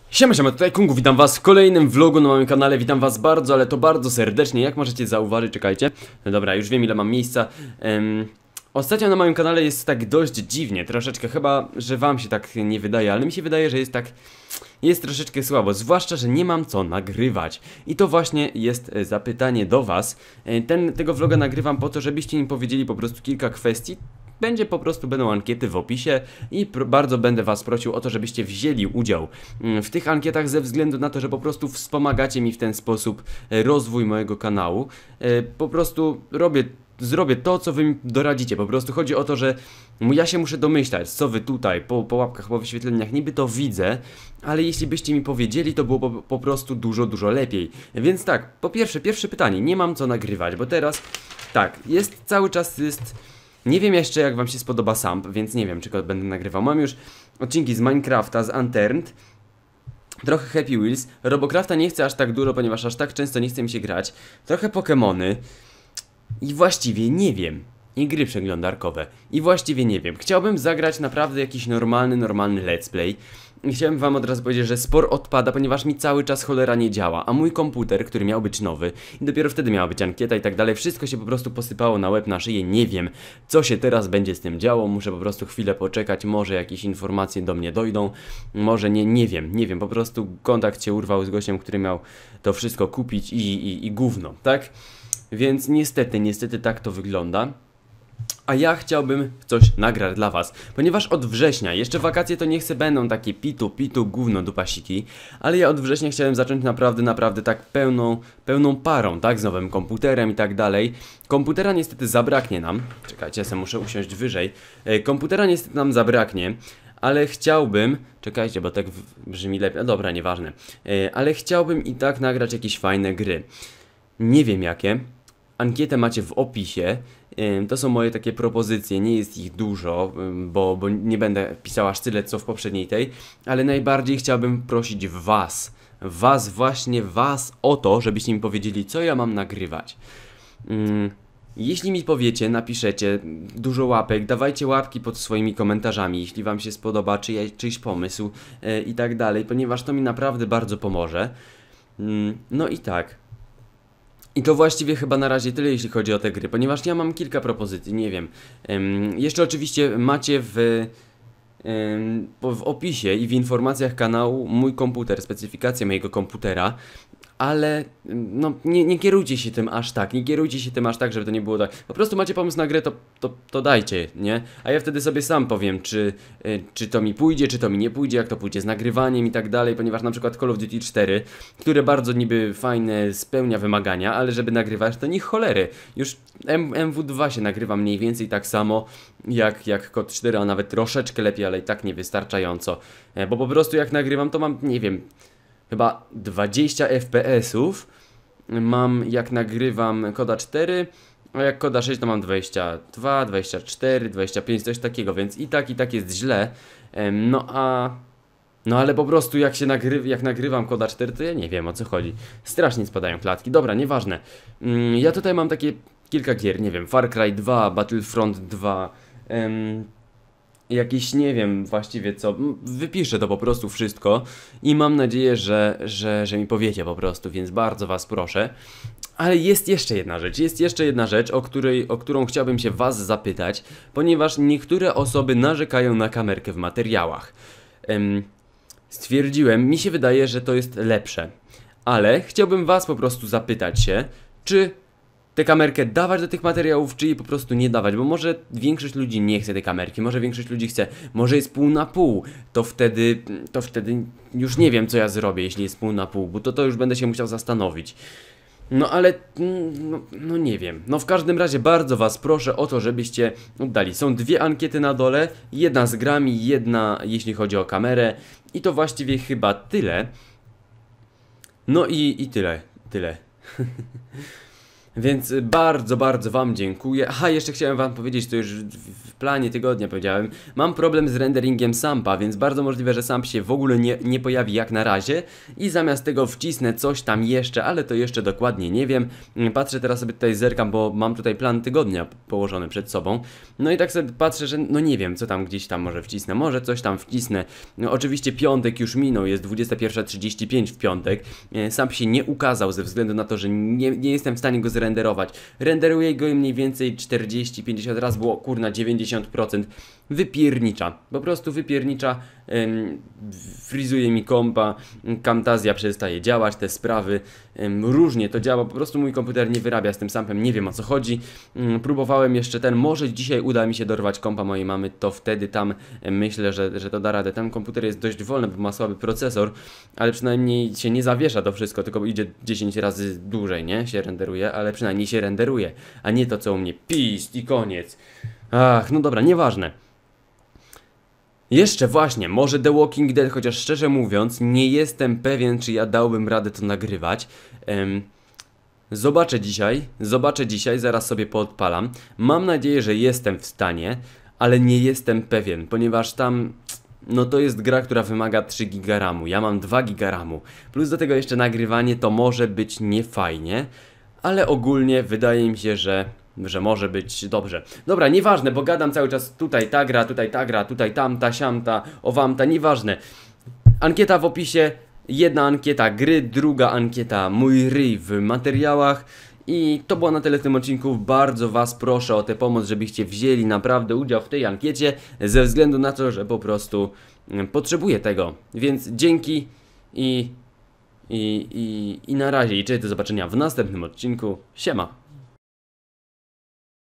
Siema, tutaj Kungu, witam was w kolejnym vlogu na moim kanale, witam was bardzo, ale to bardzo serdecznie, jak możecie zauważyć, czekajcie. No dobra, już wiem ile mam miejsca. Ostatnio na moim kanale jest tak dość dziwnie, troszeczkę, chyba, że wam się tak nie wydaje, ale mi się wydaje, że jest tak... Jest troszeczkę słabo, zwłaszcza, że nie mam co nagrywać. I to właśnie jest zapytanie do was. Tego vloga nagrywam po to, żebyście mi powiedzieli po prostu kilka kwestii. Będą ankiety w opisie i bardzo będę was prosił o to, żebyście wzięli udział w tych ankietach ze względu na to, że po prostu wspomagacie mi w ten sposób rozwój mojego kanału. Po prostu zrobię to, co wy mi doradzicie. Po prostu chodzi o to, że ja się muszę domyślać, co wy tutaj po łapkach, po wyświetleniach, niby to widzę, ale jeśli byście mi powiedzieli, to było po prostu dużo lepiej. Więc tak, po pierwsze pytanie, nie mam co nagrywać, bo teraz tak, cały czas jest... Nie wiem jeszcze, jak wam się spodoba Samp, więc nie wiem, czy go będę nagrywał. Mam już odcinki z Minecrafta, z Unturned, trochę Happy Wheels. Robocrafta nie chcę aż tak dużo, ponieważ aż tak często nie chce mi się grać. Trochę Pokemony. I właściwie nie wiem. I gry przeglądarkowe. I właściwie nie wiem. Chciałbym zagrać naprawdę jakiś normalny let's play. I chciałem wam od razu powiedzieć, że spor odpada, ponieważ mi cały czas cholera nie działa. A mój komputer, który miał być nowy, i dopiero wtedy miała być ankieta i tak dalej, wszystko się po prostu posypało na łeb, na szyję. Nie wiem, co się teraz będzie z tym działo. Muszę po prostu chwilę poczekać. Może jakieś informacje do mnie dojdą. Może nie wiem. Po prostu kontakt się urwał z gościem, który miał to wszystko kupić i gówno, tak? Więc niestety tak to wygląda. A ja chciałbym coś nagrać dla was, ponieważ od września, jeszcze wakacje to niech se będą takie pitu, gówno, dupasiki, ale ja od września chciałem zacząć naprawdę tak pełną parą, tak, z nowym komputerem i tak dalej. Komputera niestety zabraknie nam, czekajcie, ja sobie muszę usiąść wyżej, komputera niestety nam zabraknie, ale chciałbym, czekajcie, bo tak brzmi lepiej, no dobra, nieważne, ale chciałbym i tak nagrać jakieś fajne gry. Nie wiem jakie. Ankietę macie w opisie. To są moje takie propozycje, nie jest ich dużo, bo nie będę pisał aż tyle co w poprzedniej tej, ale najbardziej chciałbym prosić was o to, żebyście mi powiedzieli, co ja mam nagrywać. Jeśli mi powiecie, napiszecie dużo łapek, dawajcie łapki pod swoimi komentarzami, jeśli wam się spodoba czyjś pomysł i tak dalej, ponieważ to mi naprawdę bardzo pomoże. No i tak. I to właściwie chyba na razie tyle, jeśli chodzi o te gry, ponieważ ja mam kilka propozycji, nie wiem. Jeszcze oczywiście macie w opisie i w informacjach kanału mój komputer, specyfikację mojego komputera, ale no nie kierujcie się tym aż tak, żeby to nie było tak. Po prostu macie pomysł na grę, to dajcie, nie? A ja wtedy sobie sam powiem, czy to mi pójdzie, czy to mi nie pójdzie, jak to pójdzie z nagrywaniem i tak dalej, ponieważ na przykład Call of Duty 4, które bardzo niby fajne, spełnia wymagania, ale żeby nagrywać, to nie cholery. Już MW2 się nagrywa mniej więcej tak samo jak COD 4, a nawet troszeczkę lepiej, ale i tak niewystarczająco. Bo po prostu jak nagrywam, to mam, nie wiem, chyba 20 FPS-ów mam jak nagrywam Koda 4, a jak Koda 6 to mam 22, 24, 25, coś takiego, więc i tak jest źle. No ale po prostu jak nagrywam Koda 4, to ja nie wiem, o co chodzi. Strasznie spadają klatki, dobra, nieważne. Ja tutaj mam takie kilka gier, nie wiem, Far Cry 2, Battlefront 2, jakieś, nie wiem właściwie co, wypiszę to po prostu wszystko i mam nadzieję, że mi powiecie po prostu, więc bardzo was proszę. Ale jest jeszcze jedna rzecz, o którą chciałbym się was zapytać, ponieważ niektóre osoby narzekają na kamerkę w materiałach. Mi się wydaje, że to jest lepsze, ale chciałbym was po prostu zapytać się, czy tę kamerkę dawać do tych materiałów, czy jej po prostu nie dawać, bo może większość ludzi nie chce tej kamerki, może większość ludzi chce, może jest pół na pół, to wtedy już nie wiem, co ja zrobię, jeśli jest pół na pół, bo to już będę się musiał zastanowić. No ale, no nie wiem, no w każdym razie bardzo was proszę o to, żebyście oddali. Są dwie ankiety na dole, jedna z grami, jedna jeśli chodzi o kamerę i to właściwie chyba tyle. No i tyle. Więc bardzo, bardzo wam dziękuję. Aha, jeszcze chciałem wam powiedzieć, to już w planie tygodnia powiedziałem. Mam problem z renderingiem sampa, więc bardzo możliwe, że samp się w ogóle nie pojawi jak na razie. I zamiast tego wcisnę coś tam jeszcze, ale to jeszcze dokładnie nie wiem. Patrzę teraz sobie tutaj, zerkam, bo mam tutaj plan tygodnia położony przed sobą. No i tak sobie patrzę, że no nie wiem, co tam gdzieś tam może wcisnę. Może coś tam wcisnę. No, oczywiście piątek już minął, jest 21:35 w piątek. Samp się nie ukazał ze względu na to, że nie jestem w stanie go zrenderować. Renderuję go mniej więcej 40-50 raz, było kurna 90%. Wypiernicza, po prostu wypiernicza, frizuje mi kompa, Camtasia przestaje działać, te sprawy, różnie to działa, po prostu mój komputer nie wyrabia z tym sampem, nie wiem o co chodzi. Próbowałem jeszcze może dzisiaj uda mi się dorwać kompa mojej mamy, to wtedy tam myślę, że to da radę. Ten komputer jest dość wolny, bo ma słaby procesor, ale przynajmniej się nie zawiesza to wszystko, tylko idzie 10 razy dłużej, nie? Się renderuje, ale przynajmniej się renderuje, a nie to co u mnie, pist i koniec. Ach, no dobra, nieważne. Jeszcze właśnie, może The Walking Dead, chociaż szczerze mówiąc, nie jestem pewien, czy ja dałbym radę to nagrywać. Zobaczę dzisiaj, zaraz sobie poodpalam. Mam nadzieję, że jestem w stanie, ale nie jestem pewien, ponieważ tam, no to jest gra, która wymaga 3 GB RAMu, ja mam 2 GB RAMu. Plus do tego jeszcze nagrywanie to może być niefajnie, ale ogólnie wydaje mi się, że może być dobrze. Dobra, nieważne, bo gadam cały czas tutaj ta gra, tutaj tamta, siamta, owamta, nieważne. Ankieta w opisie, jedna ankieta gry, druga ankieta mój ryj w materiałach. I to było na tyle w tym odcinku. Bardzo was proszę o tę pomoc, żebyście wzięli naprawdę udział w tej ankiecie, ze względu na to, że po prostu potrzebuję tego. Więc dzięki i na razie i do zobaczenia w następnym odcinku. Siema!